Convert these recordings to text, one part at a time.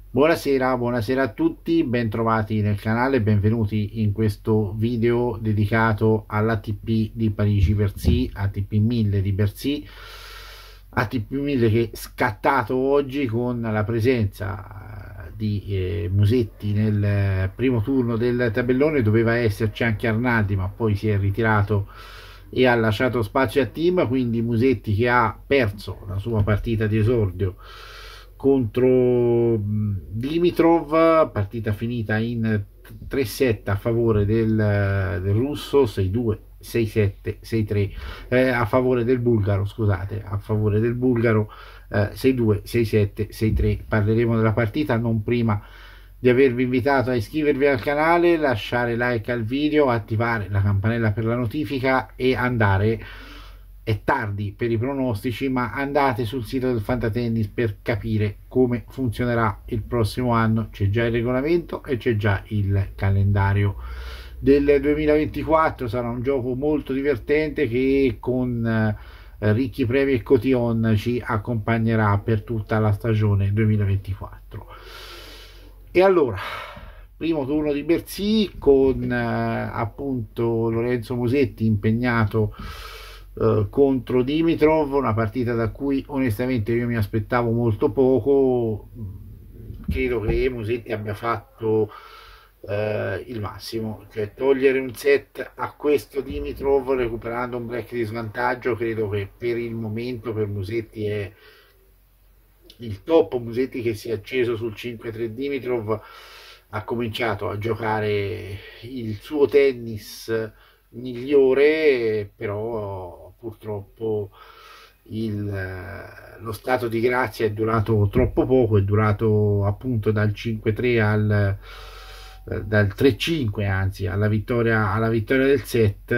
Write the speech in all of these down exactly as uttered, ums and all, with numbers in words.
Buonasera, buonasera a tutti, bentrovati nel canale, benvenuti in questo video dedicato all'A T P di Parigi-Bercy, A T P mille di Bercy, A T P mille che è scattato oggi con la presenza di eh, Musetti nel primo turno del tabellone. Doveva esserci anche Arnaldi, ma poi si è ritirato e ha lasciato spazio a Team, quindi Musetti che ha perso la sua partita di esordio contro Dimitrov, partita finita in tre sette a favore del, del russo, sei due, sei sette, sei tre, eh, a favore del bulgaro, scusate, a favore del bulgaro, eh, sei due, sei sette, sei tre. Parleremo della partita non prima di avervi invitato a iscrivervi al canale, lasciare like al video, attivare la campanella per la notifica e andare, è tardi per i pronostici, ma andate sul sito del Fantatennis per capire come funzionerà il prossimo anno. C'è già il regolamento e c'è già il calendario del duemilaventiquattro. Sarà un gioco molto divertente che con eh, ricchi premi e cotillon ci accompagnerà per tutta la stagione duemilaventiquattro. E allora, primo turno di Bercy con eh, appunto Lorenzo Musetti impegnato eh, contro Dimitrov, una partita da cui onestamente io mi aspettavo molto poco. Credo che Musetti abbia fatto eh, il massimo, cioè togliere un set a questo Dimitrov recuperando un break di svantaggio. Credo che per il momento per Musetti è il top. Musetti che si è acceso sul cinque tre. Dimitrov ha cominciato a giocare il suo tennis migliore, però purtroppo il, lo stato di grazia è durato troppo poco, è durato appunto dal cinque tre al dal tre cinque, anzi alla vittoria, alla vittoria del set.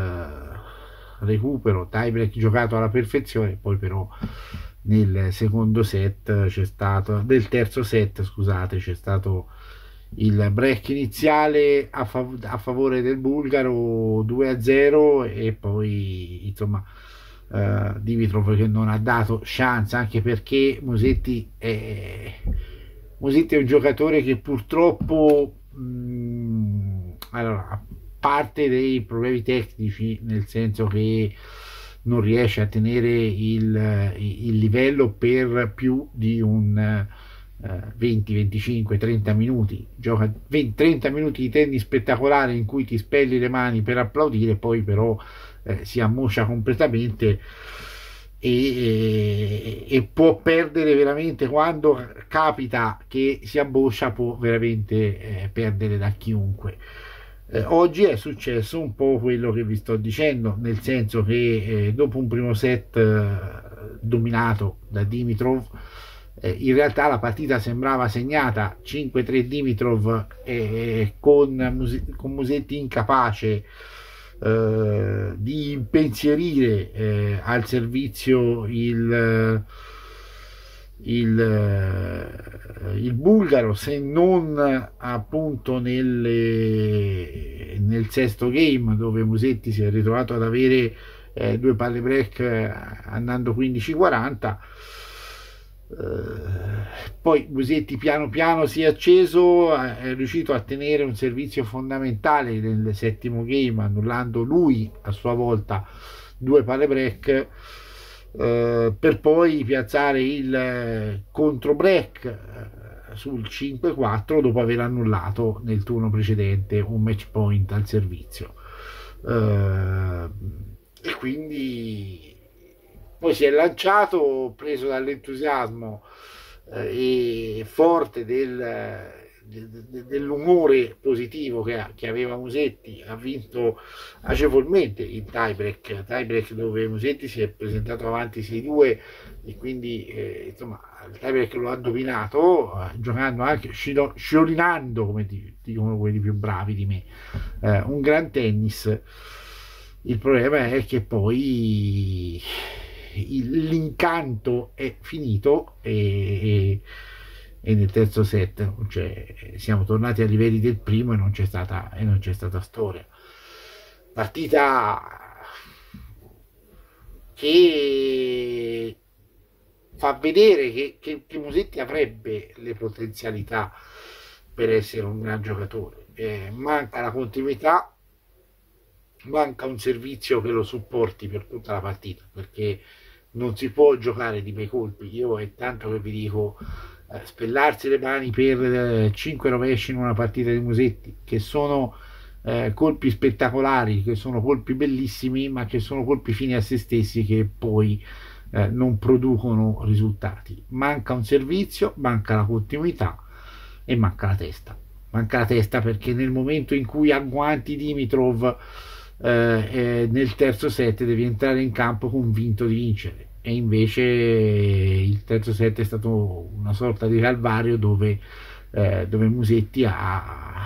Recupero, tie break giocato alla perfezione, poi però nel secondo set c'è stato, del terzo set scusate, c'è stato il break iniziale a, fav- a favore del bulgaro due a zero, e poi insomma eh, Dimitrov che non ha dato chance, anche perché Musetti è, Musetti è un giocatore che purtroppo mh, allora, a parte dei problemi tecnici, nel senso che non riesce a tenere il, il livello per più di un eh, venti, venticinque, trenta minuti, gioca venti, trenta minuti di tennis spettacolare in cui ti spelli le mani per applaudire, poi però eh, si ammoscia completamente e, e può perdere veramente. Quando capita che si abboscia può veramente eh, perdere da chiunque. Eh, oggi è successo un po' quello che vi sto dicendo, nel senso che eh, dopo un primo set eh, dominato da Dimitrov, eh, in realtà la partita sembrava segnata cinque tre Dimitrov, eh, con, Muse- con Musetti incapace eh, di impensierire eh, al servizio il, il, eh, il bulgaro, se non appunto nelle, nel sesto game, dove Musetti si è ritrovato ad avere eh, due palle break eh, andando quindici quaranta. Uh, poi Musetti piano piano si è acceso, è riuscito a tenere un servizio fondamentale nel settimo game, annullando lui a sua volta due palle break, uh, per poi piazzare il contro break uh, sul cinque quattro dopo aver annullato nel turno precedente un match point al servizio. Uh, e quindi poi si è lanciato preso dall'entusiasmo eh, e forte del, de, dell'umore positivo che, che aveva Musetti. Ha vinto agevolmente il tiebreak, tiebreak dove Musetti si è presentato avanti sei due, e quindi eh, insomma il tiebreak lo ha dominato, eh, giocando anche, sciorinando, come dicono quelli più bravi di me, eh, un gran tennis. Il problema è che poi l'incanto è finito e, e, e nel terzo set, cioè, siamo tornati ai livelli del primo e non c'è stata, e non c'è stata storia. Partita che fa vedere che, che, che Musetti avrebbe le potenzialità per essere un gran giocatore. Eh, manca la continuità, manca un servizio che lo supporti per tutta la partita, perché non si può giocare di bei colpi. Io è tanto che vi dico, eh, spellarsi le mani per eh, cinque rovesci in una partita di Musetti, che sono eh, colpi spettacolari, che sono colpi bellissimi, ma che sono colpi fini a se stessi, che poi eh, non producono risultati. Manca un servizio, manca la continuità e manca la testa. Manca la testa perché nel momento in cui agguanti Dimitrov eh, eh, nel terzo set devi entrare in campo convinto di vincere, e invece il terzo set è stato una sorta di calvario dove, eh, dove Musetti ha,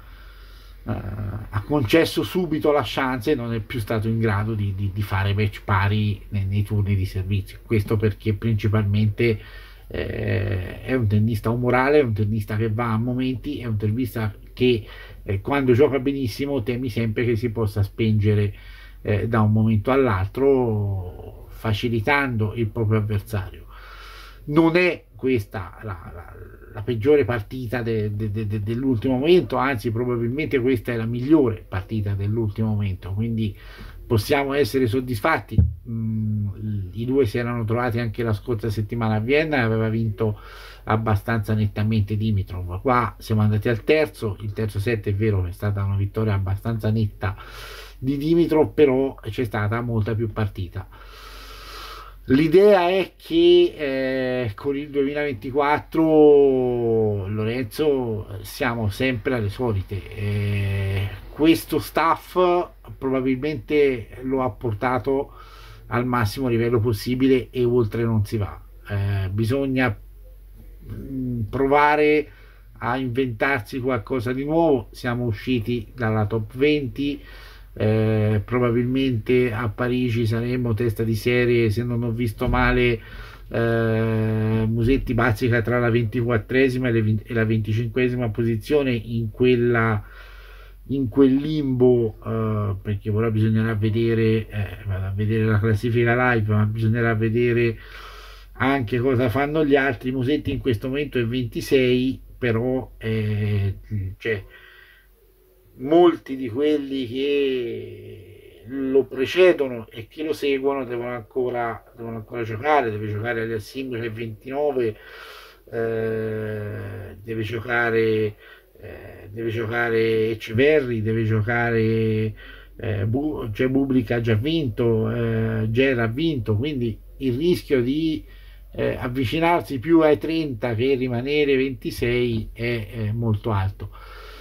ha concesso subito la chance e non è più stato in grado di, di, di fare match pari nei, nei turni di servizio. Questo perché principalmente eh, è un tennista umorale, è un tennista che va a momenti, è un tennista che eh, quando gioca benissimo temi sempre che si possa spengere eh, da un momento all'altro, facilitando il proprio avversario. Non è questa la, la, la peggiore partita de, de, de, dell'ultimo momento, anzi probabilmente questa è la migliore partita dell'ultimo momento, quindi possiamo essere soddisfatti. Mm, i due si erano trovati anche la scorsa settimana a Vienna e aveva vinto abbastanza nettamente Dimitrov. Qua siamo andati al terzo, il terzo set è vero che è stata una vittoria abbastanza netta di Dimitrov, però c'è stata molta più partita. L'idea è che eh, con il duemilaventiquattro, Lorenzo, siamo sempre alle solite. Eh, questo staff probabilmente lo ha portato al massimo livello possibile e oltre non si va. Eh, bisogna mh, provare a inventarsi qualcosa di nuovo. Siamo usciti dalla top venti. Eh, probabilmente a Parigi saremo testa di serie, se non ho visto male. eh, Musetti bazzica tra la ventiquattresima e la venticinquesima posizione in quella in quel limbo, eh, perché ora bisognerà vedere eh, vado a vedere la classifica live, ma bisognerà vedere anche cosa fanno gli altri. Musetti in questo momento è ventisei, però eh, cioè, molti di quelli che lo precedono e che lo seguono devono ancora, devono ancora giocare. Deve giocare Aliassime che è ventinove, eh, deve giocare eh, deve giocare Eceverri, deve giocare eh, Bu- cioè Bublik ha già vinto, eh, Gera ha vinto, quindi il rischio di eh, avvicinarsi più ai trenta che rimanere ventisei è, è molto alto.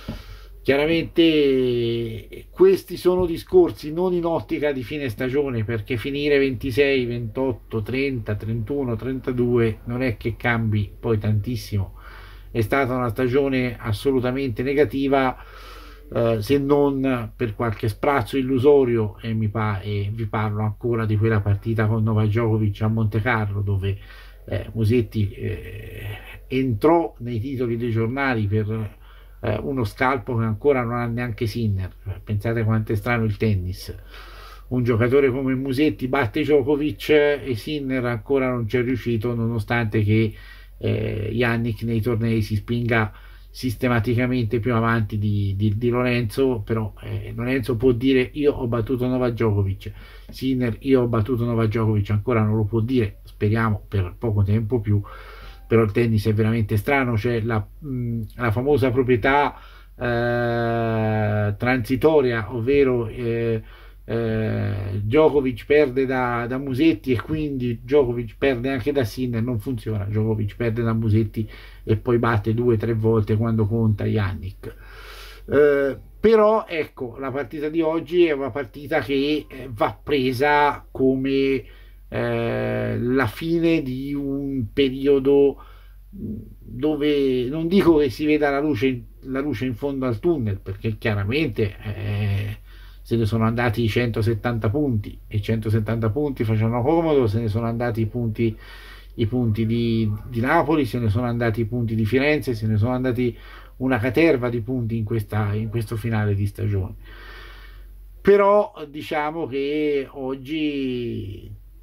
Chiaramente questi sono discorsi non in ottica di fine stagione, perché finire ventisei, ventotto, trenta, trentuno, trentadue non è che cambi poi tantissimo. È stata una stagione assolutamente negativa, eh, se non per qualche sprazzo illusorio, e, mi pa- e vi parlo ancora di quella partita con Novak Djokovic a Monte Carlo, dove eh, Musetti eh, entrò nei titoli dei giornali per eh, uno scalpo che ancora non ha neanche Sinner. Pensate quanto è strano il tennis, un giocatore come Musetti batte Djokovic e Sinner ancora non ci è riuscito, nonostante che eh, Jannik nei tornei si spinga sistematicamente più avanti di, di, di Lorenzo. Però eh, Lorenzo può dire io ho battuto Novak Djokovic, Sinner io ho battuto Novak Djokovic ancora non lo può dire, speriamo per poco tempo più. Però il tennis è veramente strano, c'è la, mh, la famosa proprietà eh, transitoria, ovvero eh, eh, Djokovic perde da, da Musetti e quindi Djokovic perde anche da Sinner. Non funziona, Djokovic perde da Musetti e poi batte due o tre volte quando conta Jannik. Eh, però ecco, la partita di oggi è una partita che eh, va presa come Eh, la fine di un periodo dove non dico che si veda la luce, la luce in fondo al tunnel, perché chiaramente eh, se ne sono andati i centosettanta punti e centosettanta punti facevano comodo, se ne sono andati i punti, i punti di, di Napoli, se ne sono andati i punti di Firenze, se ne sono andati una caterva di punti in, questa, in questo finale di stagione. Però diciamo che oggi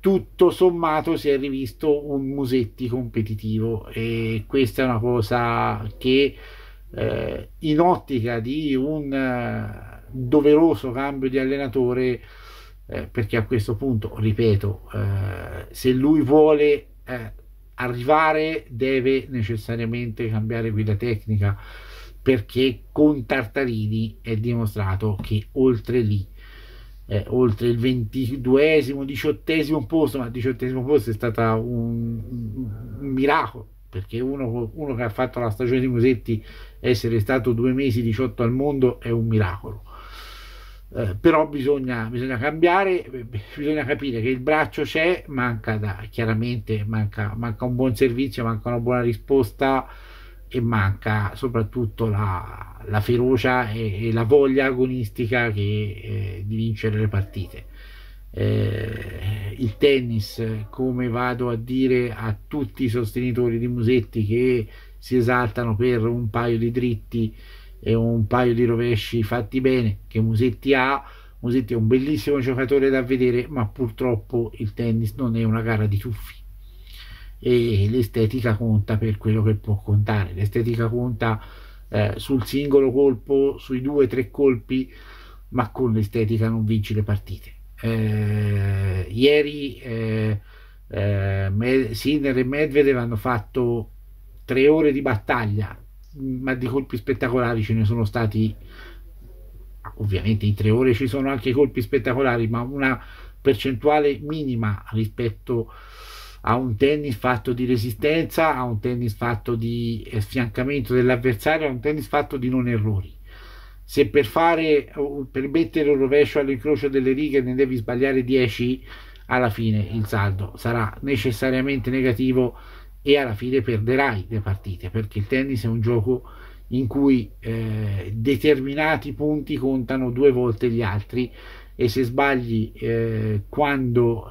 tutto sommato si è rivisto un Musetti competitivo, e questa è una cosa che eh, in ottica di un eh, doveroso cambio di allenatore, eh, perché a questo punto, ripeto, eh, se lui vuole eh, arrivare, deve necessariamente cambiare guida tecnica, perché con Tartarini è dimostrato che oltre lì, eh, oltre il ventiduesimo, diciottesimo posto, ma il diciottesimo posto è stato un, un, un miracolo, perché uno, uno che ha fatto la stagione di Musetti, essere stato due mesi diciotto al mondo è un miracolo. Eh, però bisogna, bisogna cambiare, bisogna capire che il braccio c'è, manca da, chiaramente manca, manca un buon servizio, manca una buona risposta, e manca soprattutto la, la ferocia e, e la voglia agonistica che, eh, di vincere le partite. Eh, il tennis, come vado a dire a tutti i sostenitori di Musetti che si esaltano per un paio di dritti e un paio di rovesci fatti bene che Musetti ha, Musetti è un bellissimo giocatore da vedere, ma purtroppo il tennis non è una gara di tuffi, e l'estetica conta per quello che può contare. L'estetica conta eh, sul singolo colpo, sui due o tre colpi, ma con l'estetica non vinci le partite. Eh, ieri eh, eh, Sinner e Medvedev hanno fatto tre ore di battaglia, ma di colpi spettacolari ce ne sono stati. Ovviamente in tre ore ci sono anche colpi spettacolari, ma una percentuale minima rispetto a un tennis fatto di resistenza, a un tennis fatto di sfiancamento dell'avversario, a un tennis fatto di non errori. Se per fare, per mettere un rovescio all'incrocio delle righe ne devi sbagliare dieci, alla fine il saldo sarà necessariamente negativo e alla fine perderai le partite, perché il tennis è un gioco in cui eh, determinati punti contano due volte gli altri, e se sbagli eh, quando,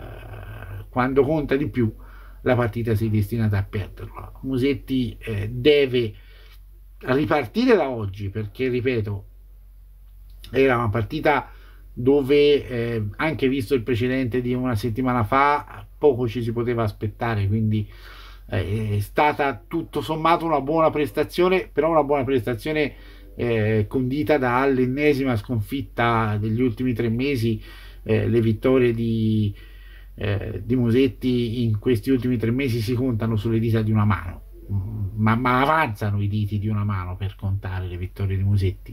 eh, quando conta di più, la partita sei destinata a perderla. Musetti eh, deve ripartire da oggi, perché ripeto, era una partita dove eh, anche visto il precedente di una settimana fa, poco ci si poteva aspettare, quindi eh, è stata tutto sommato una buona prestazione, però una buona prestazione eh, condita dall'ennesima sconfitta degli ultimi tre mesi. Eh, le vittorie di, eh, di Musetti in questi ultimi tre mesi si contano sulle dita di una mano, ma, ma avanzano i diti di una mano per contare le vittorie di Musetti,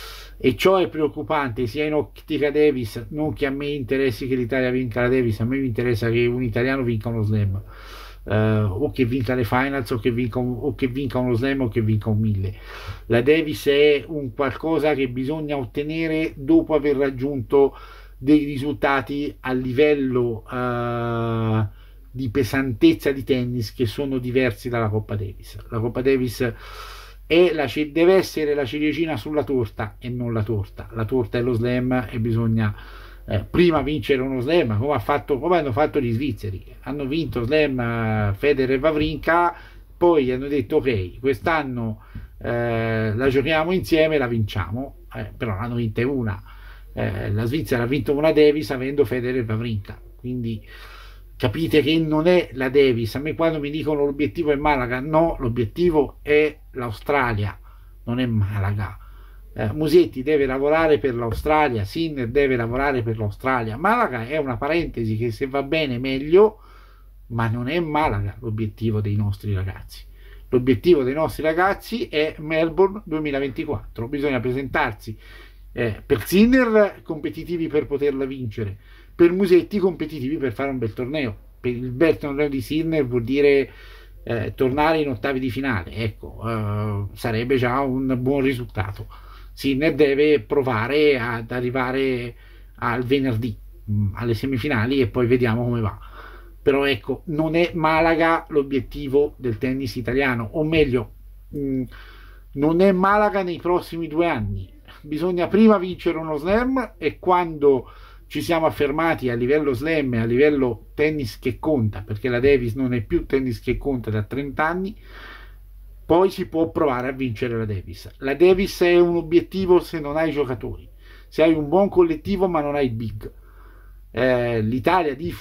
e ciò è preoccupante sia in ottica Davis. Non che a me interessi che l'Italia vinca la Davis, a me mi interessa che un italiano vinca uno slam, uh, o che vinca le finals, o che vinca, un, o che vinca uno slam, o che vinca un mille. La Davis è un qualcosa che bisogna ottenere dopo aver raggiunto dei risultati a livello uh, di pesantezza di tennis che sono diversi dalla Coppa Davis. La Coppa Davis è la, deve essere la ciliegina sulla torta e non la torta. La torta è lo slam, e bisogna eh, prima vincere uno slam, come, ha fatto, come hanno fatto gli svizzeri. Hanno vinto slam Federer e Wawrinka, poi hanno detto ok, quest'anno eh, la giochiamo insieme, la vinciamo, eh, però l'hanno vinta una. Eh, la Svizzera ha vinto una Davis avendo Federer e Wawrinka, quindi capite che non è la Davis. A me quando mi dicono l'obiettivo è Malaga, no, l'obiettivo è l'Australia, non è Malaga. eh, Musetti deve lavorare per l'Australia, Sinner deve lavorare per l'Australia. Malaga è una parentesi che se va bene meglio, ma non è Malaga l'obiettivo dei nostri ragazzi. L'obiettivo dei nostri ragazzi è Melbourne duemilaventiquattro, bisogna presentarsi eh, per Sinner competitivi per poterla vincere, per Musetti competitivi per fare un bel torneo. Per il bel torneo di Sinner vuol dire eh, tornare in ottavi di finale, ecco, eh, sarebbe già un buon risultato. Sinner deve provare ad arrivare al venerdì, mh, alle semifinali, e poi vediamo come va. Però ecco, non è Malaga l'obiettivo del tennis italiano, o meglio, mh, non è Malaga nei prossimi due anni. Bisogna prima vincere uno slam, e quando ci siamo affermati a livello slam e a livello tennis che conta, perché la Davis non è più tennis che conta da trenta anni, poi si può provare a vincere la Davis. La Davis è un obiettivo se non hai giocatori, se hai un buon collettivo ma non hai big. eh, l'Italia di,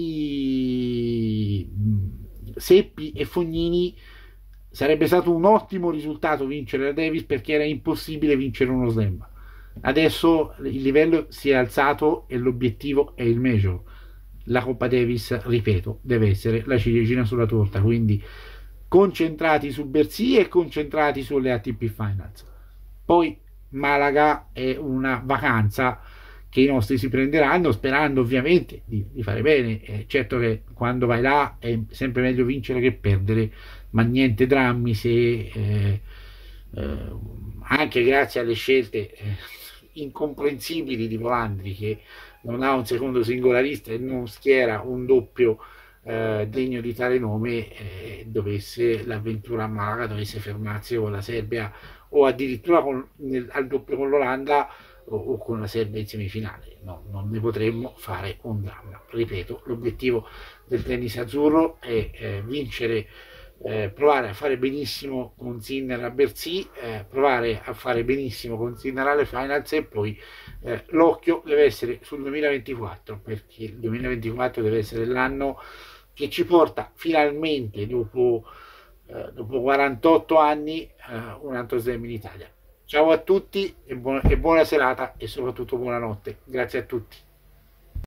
di Seppi e Fognini sarebbe stato un ottimo risultato vincere la Davis, perché era impossibile vincere uno slam. Adesso il livello si è alzato e l'obiettivo è il major. La Coppa Davis, ripeto, deve essere la ciliegina sulla torta, quindi concentrati su Bercy e concentrati sulle A T P Finals. Poi Malaga è una vacanza che i nostri si prenderanno, sperando ovviamente di, di fare bene. Eh, certo che quando vai là è sempre meglio vincere che perdere, ma niente drammi se eh, eh, anche grazie alle scelte eh, incomprensibili di Volandri, che non ha un secondo singolarista e non schiera un doppio eh, degno di tale nome, eh, dovesse l'avventura a Malaga dovesse fermarsi con la Serbia o addirittura con, nel, al doppio con l'Olanda o, o con la Serbia in semifinale. No, non ne potremmo fare un dramma. Ripeto, l'obiettivo del tennis azzurro è eh, vincere, eh, provare a fare benissimo con Sinner a Bercy, eh, provare a fare benissimo con Sinner alle Finals, e poi eh, l'occhio deve essere sul duemilaventiquattro, perché il duemilaventiquattro deve essere l'anno che ci porta finalmente, dopo, eh, dopo quarantotto anni, eh, un altro slam in Italia. Ciao a tutti e buona, e buona serata, e soprattutto buonanotte. Grazie a tutti.